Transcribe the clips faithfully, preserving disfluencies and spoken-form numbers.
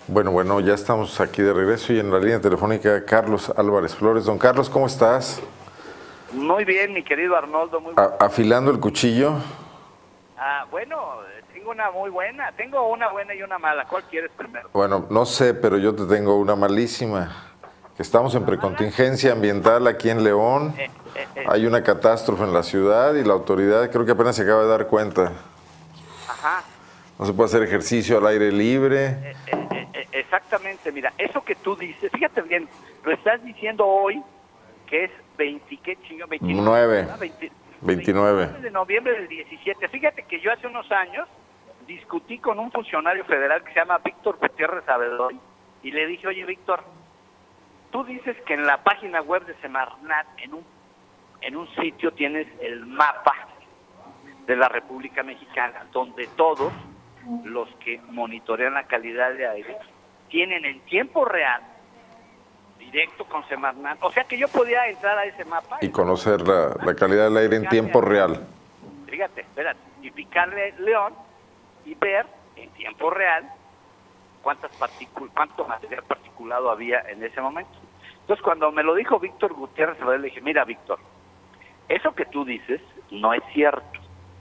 Bueno, bueno, ya estamos aquí de regreso y en la línea telefónica Carlos Álvarez Flores. Don Carlos, ¿cómo estás? Muy bien, mi querido Arnoldo. Muy A- afilando el cuchillo. Ah, bueno, tengo una muy buena. Tengo una buena y una mala. ¿Cuál quieres primero? Bueno, no sé, pero yo te tengo una malísima. Que estamos en precontingencia ambiental aquí en León. Eh, eh, eh, Hay una catástrofe en la ciudad y la autoridad creo que apenas se acaba de dar cuenta. ajá. No se puede hacer ejercicio al aire libre. Eh, eh, eh, eh, exactamente, mira, eso que tú dices, fíjate bien, lo estás diciendo hoy, que es veinte, ¿qué chingo? veintinueve, nueve, veinte, veintinueve. de noviembre del diecisiete. Fíjate que yo hace unos años discutí con un funcionario federal que se llama Víctor Gutiérrez Saavedra y le dije, oye, Víctor, tú dices que en la página web de Semarnat, en un, en un sitio tienes el mapa de la República Mexicana, donde todos los que monitorean la calidad de aire tienen en tiempo real, directo con Semarnat, o sea que yo podía entrar a ese mapa Y conocer la, la calidad del aire en tiempo real. Fíjate, espérate, y picarle León y ver en tiempo real cuántas partículas, cuánto material particulado había en ese momento. Entonces, cuando me lo dijo Víctor Gutiérrez, le dije, mira, Víctor, eso que tú dices no es cierto,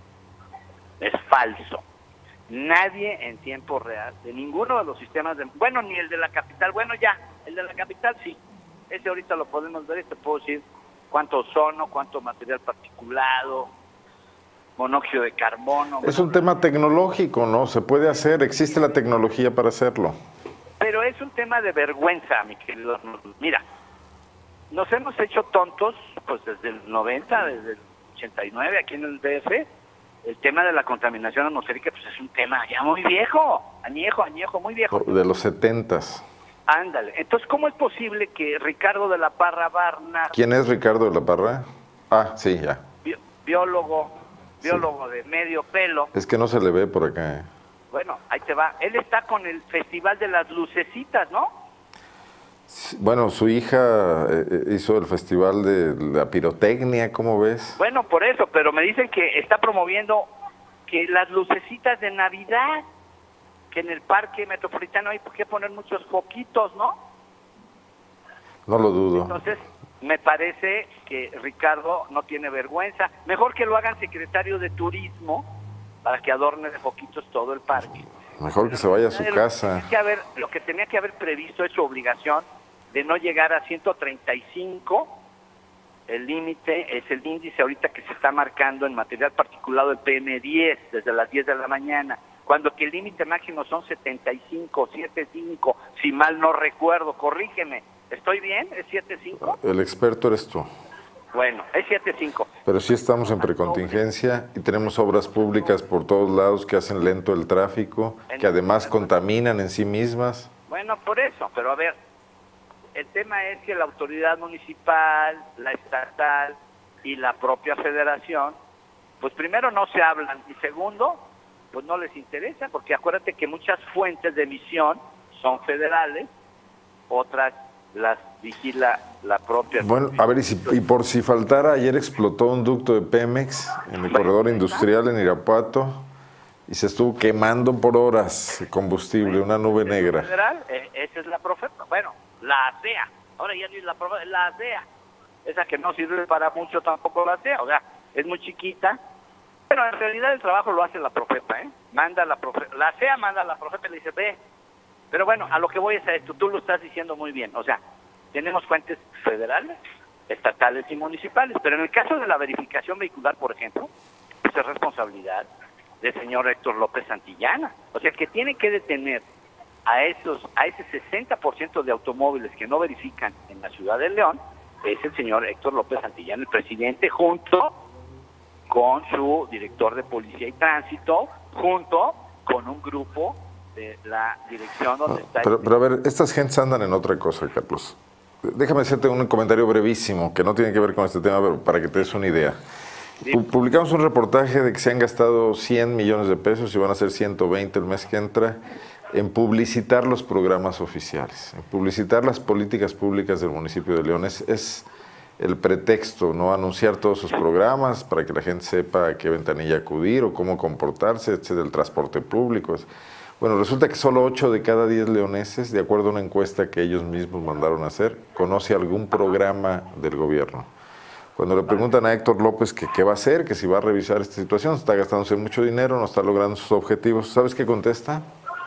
es falso. Nadie en tiempo real, de ninguno de los sistemas, de, bueno, ni el de la capital, bueno, ya, el de la capital sí, ese ahorita lo podemos ver y te puedo decir cuánto ozono, cuánto material particulado, monóxido de carbono. Es un tema tecnológico, ¿no? Se puede hacer, existe la tecnología para hacerlo. Pero es un tema de vergüenza, mi querido. Mira, nos hemos hecho tontos, pues desde el noventa, desde el ochenta y nueve, aquí en el D F, el tema de la contaminación atmosférica, pues es un tema ya muy viejo, añejo, añejo, muy viejo. De los setentas. Ándale. Entonces, ¿cómo es posible que Ricardo de la Parra Barnard... ¿Quién es Ricardo de la Parra? Ah, sí, ya. Bi biólogo, biólogo sí. de medio pelo. Es que no se le ve por acá. Eh. Bueno, ahí te va. Él está con el Festival de las Lucecitas, ¿no? Bueno, su hija hizo el Festival de la Pirotecnia, ¿cómo ves? Bueno, por eso, pero me dicen que está promoviendo que las lucecitas de Navidad, que en el parque metropolitano hay que poner muchos foquitos, ¿no? No lo dudo. Entonces, me parece que Ricardo no tiene vergüenza. Mejor que lo hagan secretario de Turismo para que adorne de foquitos todo el parque. Mejor que se vaya a su casa. Que haber, lo que tenía que haber previsto es su obligación de no llegar a ciento treinta y cinco, el límite es el índice ahorita que se está marcando en material particulado del P M diez desde las diez de la mañana, cuando que el límite máximo son setenta y cinco, setenta y cinco, si mal no recuerdo, corrígeme, ¿estoy bien? ¿Es setenta y cinco? El experto eres tú. Bueno, es setenta y cinco. Pero sí estamos en precontingencia y tenemos obras públicas por todos lados que hacen lento el tráfico, que además contaminan en sí mismas. Bueno, por eso, pero a ver, el tema es que la autoridad municipal, la estatal y la propia federación, pues primero no se hablan y segundo, pues no les interesa, porque acuérdate que muchas fuentes de emisión son federales, otras las vigila la propia. Bueno, a ver, y, si, y por si faltara, ayer explotó un ducto de Pemex en el corredor industrial en Irapuato y se estuvo quemando por horas el combustible, una nube negra. Federal, eh, esa es la Profepa, bueno, la A S E A, ahora ya no es la Profepa, es la A S E A, esa que no sirve para mucho tampoco la A S E A, o sea, es muy chiquita. Bueno, en realidad el trabajo lo hace la Profepa, ¿eh? Manda la Profepa, la A S E A manda a la Profepa y le dice, ve. Pero bueno, a lo que voy es a esto, tú lo estás diciendo muy bien, o sea, tenemos fuentes federales, estatales y municipales, pero en el caso de la verificación vehicular, por ejemplo, pues es responsabilidad del señor Héctor López Santillana, o sea, que tiene que detener a esos, a ese sesenta por ciento de automóviles que no verifican en la ciudad de León, es el señor Héctor López Santillana, el presidente, junto con su director de Policía y Tránsito, junto con un grupo de la dirección donde está... Pero, pero a ver, estas gentes andan en otra cosa, Carlos. Déjame hacerte un comentario brevísimo, que no tiene que ver con este tema, pero para que te des una idea. Sí. Publicamos un reportaje de que se han gastado cien millones de pesos y van a ser ciento veinte el mes que entra en publicitar los programas oficiales, en publicitar las políticas públicas del municipio de León. Es, es el pretexto, ¿no? Anunciar todos sus programas para que la gente sepa a qué ventanilla acudir o cómo comportarse, etcétera, el transporte público. Bueno, resulta que solo ocho de cada diez leoneses, de acuerdo a una encuesta que ellos mismos mandaron a hacer, conoce algún programa del gobierno. Cuando le preguntan a Héctor López que qué va a hacer, que si va a revisar esta situación, está gastándose mucho dinero, no está logrando sus objetivos, ¿sabes qué contesta?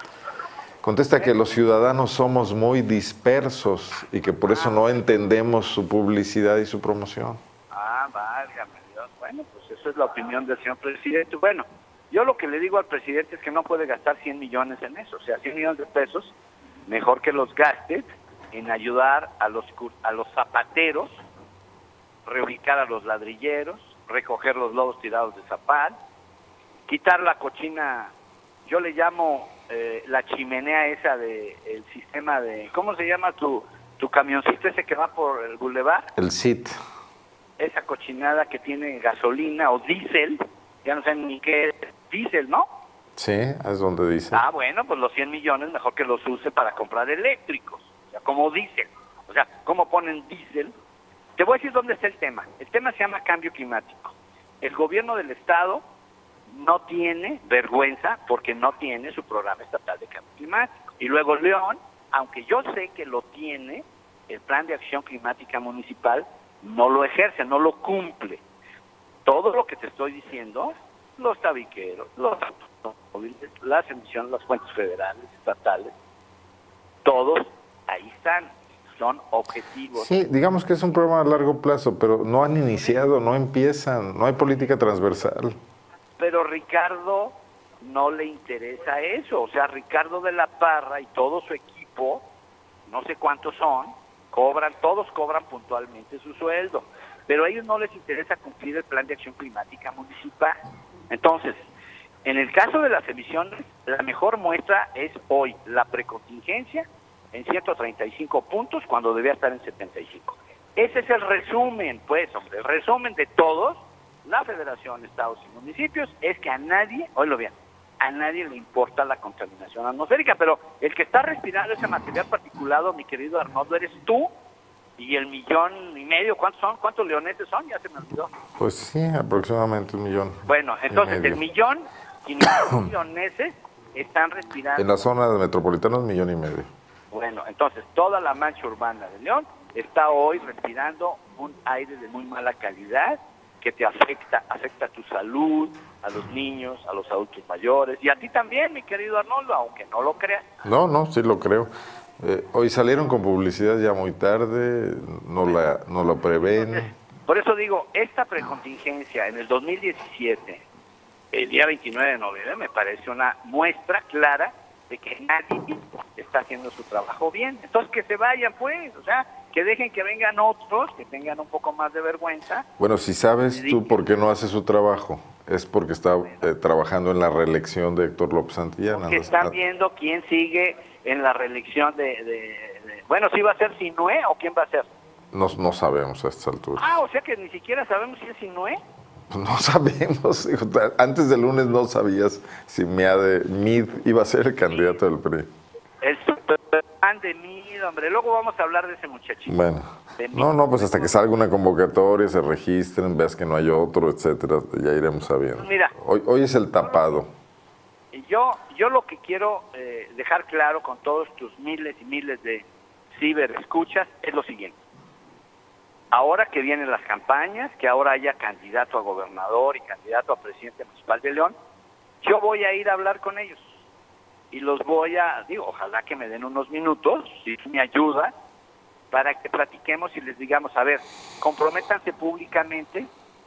Contesta que los ciudadanos somos muy dispersos y que por eso no entendemos su publicidad y su promoción. Ah, válgame Dios. Bueno, pues eso es la opinión del señor presidente. Bueno, yo lo que le digo al presidente es que no puede gastar cien millones en eso. O sea, cien millones de pesos, mejor que los gastes en ayudar a los, a los zapateros, reubicar a los ladrilleros, recoger los lobos tirados de Zapal, quitar la cochina, yo le llamo eh, la chimenea esa de el sistema de, ¿cómo se llama tu, tu camioncito ese que va por el bulevar? El C I T. Esa cochinada que tiene gasolina o diésel, ya no sé ni qué es, diésel, ¿no? Sí, es donde dice. Ah, bueno, pues los cien millones mejor que los use para comprar eléctricos, o sea, como diésel. O sea, ¿cómo ponen diésel? Te voy a decir dónde está el tema. El tema se llama cambio climático. El gobierno del Estado no tiene vergüenza porque no tiene su programa estatal de cambio climático. Y luego León, aunque yo sé que lo tiene, el plan de acción climática municipal no lo ejerce, no lo cumple. Todo lo que te estoy diciendo, los tabiqueros, los automóviles, las emisiones, las fuentes federales, estatales, todos ahí están. Son objetivos. Sí, digamos que es un programa a largo plazo, pero no han iniciado, no empiezan, no hay política transversal. Pero Ricardo no le interesa eso, o sea, Ricardo de la Parra y todo su equipo, no sé cuántos son, cobran, todos cobran puntualmente su sueldo, pero a ellos no les interesa cumplir el plan de acción climática municipal. Entonces, en el caso de las emisiones, la mejor muestra es hoy la precontingencia en ciento treinta y cinco puntos cuando debía estar en setenta y cinco. Ese es el resumen, pues, hombre, el resumen de todos, la Federación, Estados y Municipios, es que a nadie, oílo bien, a nadie le importa la contaminación atmosférica, pero el que está respirando ese material particulado, mi querido Arnoldo, eres tú y el millón y medio, ¿cuántos son? ¿Cuántos leoneses son? Ya se me olvidó. Pues sí, aproximadamente un millón. Bueno, entonces el millón y medio leoneses están respirando. En la zona metropolitana un millón y medio. Bueno, entonces toda la mancha urbana de León está hoy respirando un aire de muy mala calidad que te afecta, afecta a tu salud, a los niños, a los adultos mayores y a ti también, mi querido Arnoldo, aunque no lo creas. No, no, sí lo creo. Eh, hoy salieron con publicidad ya muy tarde, no la, no la prevén. Entonces, por eso digo, esta precontingencia en el dos mil diecisiete, el día veintinueve de noviembre, me parece una muestra clara de que nadie está haciendo su trabajo bien. Entonces que se vayan, pues, o sea, que dejen que vengan otros, que tengan un poco más de vergüenza. Bueno, si sabes tú por qué no hace su trabajo, es porque está eh, trabajando en la reelección de Héctor López Santillana. Que están viendo quién sigue en la reelección de... de, de bueno, ¿sí va a ser Sinué o quién va a ser? No, no sabemos a estas alturas. Ah, o sea que ni siquiera sabemos si es Sinué. Pues no sabemos. Antes del lunes no sabías si Meade Mid iba a ser el candidato del P R I. El superman de Mid, hombre. Luego vamos a hablar de ese muchachito. Bueno, no, no, pues hasta que salga una convocatoria, se registren, veas que no hay otro, etcétera, ya iremos sabiendo. Pues mira, hoy, hoy es el tapado. Yo, yo lo que quiero eh, dejar claro con todos tus miles y miles de ciberescuchas es lo siguiente. Ahora que vienen las campañas, que ahora haya candidato a gobernador y candidato a presidente municipal de León, yo voy a ir a hablar con ellos y los voy a, digo, ojalá que me den unos minutos, si me ayuda, para que platiquemos y les digamos, a ver, comprométanse públicamente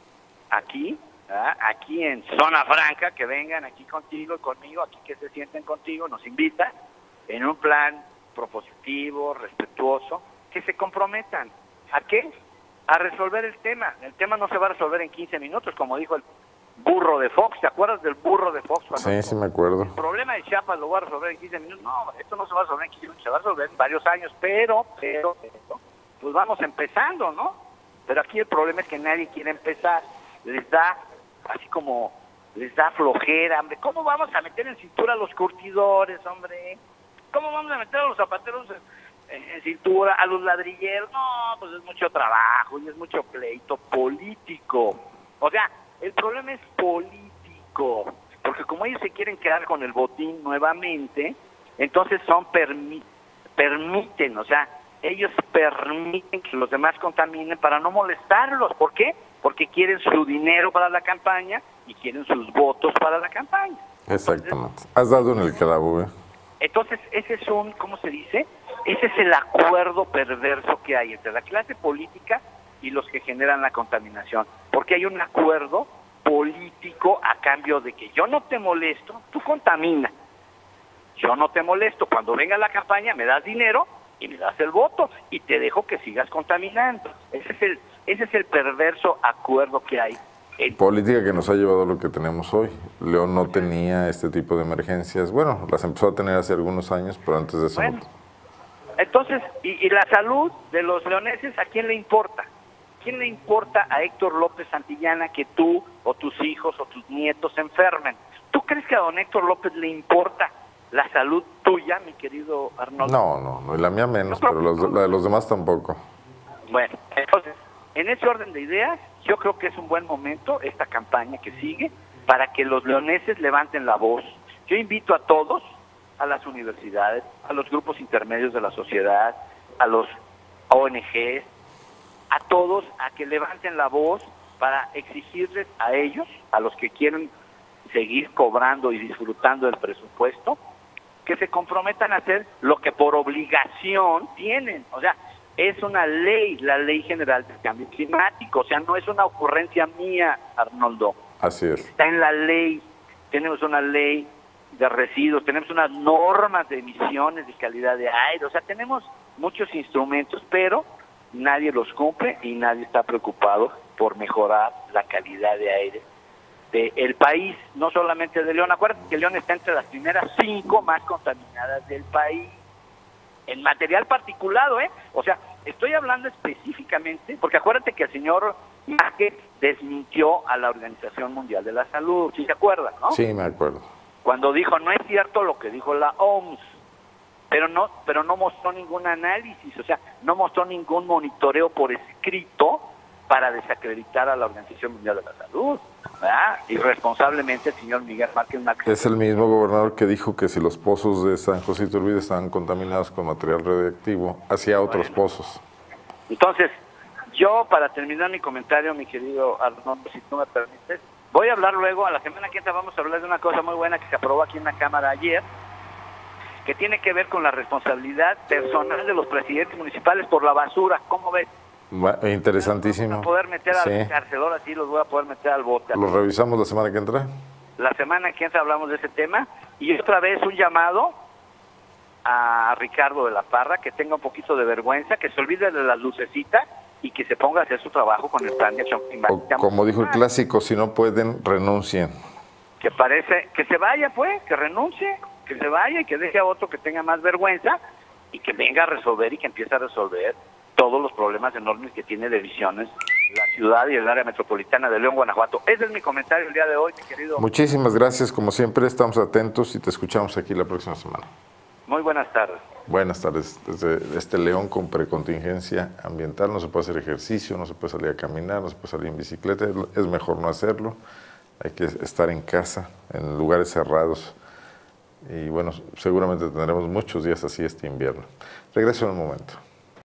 aquí, ¿verdad? Aquí en Zona Franca, que vengan aquí contigo y conmigo, aquí que se sienten contigo, nos invitan en un plan propositivo, respetuoso, que se comprometan. ¿A qué? A resolver el tema. El tema no se va a resolver en quince minutos, como dijo el burro de Fox. ¿Te acuerdas del burro de Fox? Sí, dijo, sí me acuerdo. El problema de Chiapas lo voy a resolver en quince minutos. No, esto no se va a resolver en quince minutos, se va a resolver en varios años, pero, pero, pero, pues vamos empezando, ¿no? Pero aquí el problema es que nadie quiere empezar. Les da, así como, les da flojera, hombre. ¿Cómo vamos a meter en cintura a los curtidores, hombre? ¿Cómo vamos a meter a los zapateros en, en cintura, a los ladrilleros? No, pues es mucho trabajo y es mucho pleito político. O sea, el problema es político. porque como ellos se quieren quedar con el botín nuevamente, entonces son permi permiten, o sea, ellos permiten que los demás contaminen para no molestarlos. ¿Por qué? Porque quieren su dinero para la campaña y quieren sus votos para la campaña. Exactamente. Entonces, has dado en el clavo, ¿eh? Entonces, ese es un, ¿cómo se dice? Ese es el acuerdo perverso que hay entre la clase política y los que generan la contaminación. Porque hay un acuerdo político a cambio de que yo no te molesto, tú contamina. Yo no te molesto, cuando venga la campaña me das dinero y me das el voto y te dejo que sigas contaminando. Ese es el, ese es el perverso acuerdo que hay. El... Política que nos ha llevado a lo que tenemos hoy. León no tenía este tipo de emergencias. Bueno, las empezó a tener hace algunos años, pero antes de eso bueno, no. Entonces, y, y la salud de los leoneses, ¿a quién le importa? ¿Quién le importa a Héctor López Santillana que tú o tus hijos o tus nietos se enfermen? ¿Tú crees que a don Héctor López le importa la salud tuya, mi querido Arnoldo? No, no, no, y la mía menos, pero los, la de los demás tampoco. Bueno, entonces, en ese orden de ideas, yo creo que es un buen momento esta campaña que sigue para que los leoneses levanten la voz. Yo invito a todos, a las universidades, a los grupos intermedios de la sociedad, a los O N Ges, a todos a que levanten la voz para exigirles a ellos, a los que quieren seguir cobrando y disfrutando del presupuesto, que se comprometan a hacer lo que por obligación tienen. O sea, es una ley, la Ley General del Cambio Climático. O sea, no es una ocurrencia mía, Arnoldo. Así es. Está en la ley. Tenemos una ley de residuos, tenemos unas normas de emisiones de calidad de aire. O sea, tenemos muchos instrumentos, pero nadie los cumple y nadie está preocupado por mejorar la calidad de aire del país, no solamente de León. Acuérdate que León está entre las primeras cinco más contaminadas del país, en material particulado, ¿eh? O sea, estoy hablando específicamente, porque acuérdate que el señor Márquez desmintió a la Organización Mundial de la Salud, ¿sí se acuerdan, no? Sí, me acuerdo. Cuando dijo, no es cierto lo que dijo la O M S, pero no, pero no mostró ningún análisis, o sea, no mostró ningún monitoreo por escrito para desacreditar a la Organización Mundial de la Salud, ¿verdad? Irresponsablemente el señor Miguel Márquez Márquez. Es el mismo gobernador que dijo que si los pozos de San José Iturbide estaban contaminados con material radiactivo, hacía otros bueno. pozos. Entonces, yo para terminar mi comentario, mi querido Arnoldo, si tú me permites, voy a hablar luego, a la semana que entra vamos a hablar de una cosa muy buena que se aprobó aquí en la Cámara ayer, que tiene que ver con la responsabilidad personal de los presidentes municipales por la basura. ¿Cómo ves? Interesantísimo. Los voy a poder meter sí. al cárcel, ahora sí los voy a poder meter al bote. ¿Lo revisamos la semana que entra? La semana que entra hablamos de ese tema. Y otra vez un llamado a Ricardo de la Parra, que tenga un poquito de vergüenza, que se olvide de las lucecitas y que se ponga a hacer su trabajo con el plan de acción climática. Como dijo el clásico, si no pueden, renuncien. Que parece, que se vaya pues, que renuncie, que se vaya y que deje a otro que tenga más vergüenza y que venga a resolver y que empiece a resolver todos los problemas enormes que tiene de emisiones la ciudad y el área metropolitana de León, Guanajuato. Ese es mi comentario el día de hoy, mi querido. Muchísimas gracias, como siempre, estamos atentos y te escuchamos aquí la próxima semana. Muy buenas tardes. Buenas tardes. Desde este León con precontingencia ambiental no se puede hacer ejercicio, no se puede salir a caminar, no se puede salir en bicicleta, es mejor no hacerlo. Hay que estar en casa, en lugares cerrados. Y bueno, seguramente tendremos muchos días así este invierno. Regreso en un momento.